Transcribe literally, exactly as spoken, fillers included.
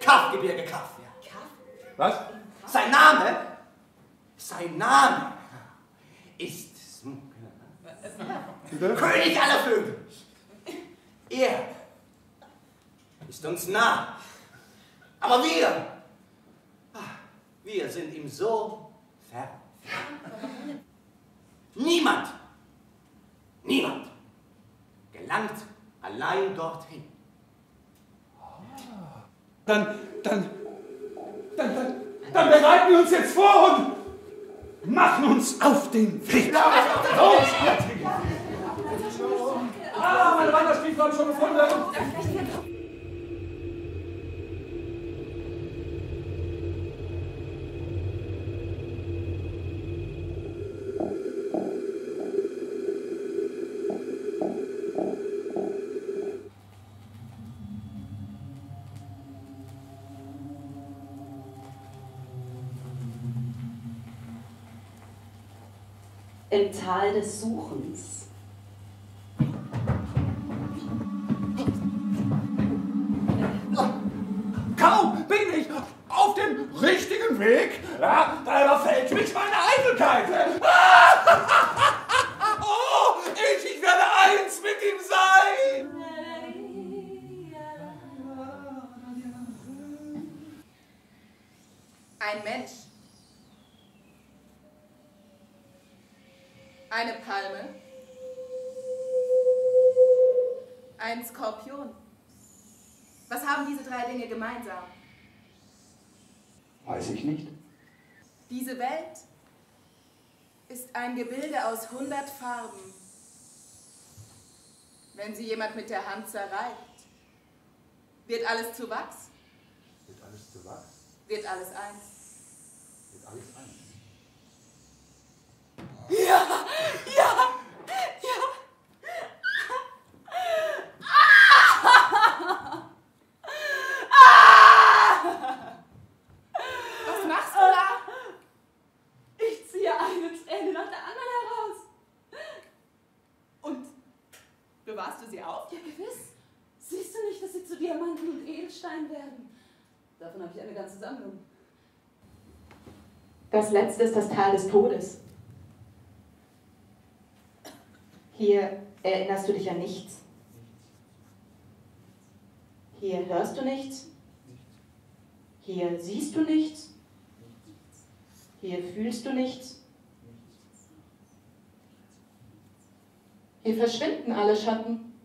Kaffgebirge Kaff. Ja. Was? Sein Name, sein Name ist Smuk. König aller Vögel. Er ist uns nah. Aber wir, wir sind ihm so fern. Niemand, niemand gelangt allein dorthin. Dann, dann, dann, dann, dann bereiten wir uns jetzt vor und machen uns auf den Weg. Großartig! Ah, meine Wanderstiefel habe ich schon gefunden. Im Tal des Suchens. Kaum bin ich auf dem richtigen Weg, ja, da überfällt mich meine Eitelkeit. Oh, ich, ich werde eins mit ihm sein. Ein Mensch. Eine Palme. Ein Skorpion. Was haben diese drei Dinge gemeinsam? Weiß ich nicht. Diese Welt ist ein Gebilde aus hundert Farben. Wenn sie jemand mit der Hand zerreibt, wird alles zu Wachs. Wird alles zu Wachs? Wird alles eins. Wird alles eins. Ja, ja, ja. Was machst du da? Ich ziehe eine Träne nach der anderen heraus. Und bewahrst du sie auf? Ja, gewiss. Siehst du nicht, dass sie zu Diamanten und Edelsteinen werden? Davon habe ich eine ganze Sammlung. Das letzte ist das Tal des Todes. Hier erinnerst du dich an nichts. Hier hörst du nichts. Hier siehst du nichts. Hier fühlst du nichts. Hier verschwinden alle Schatten.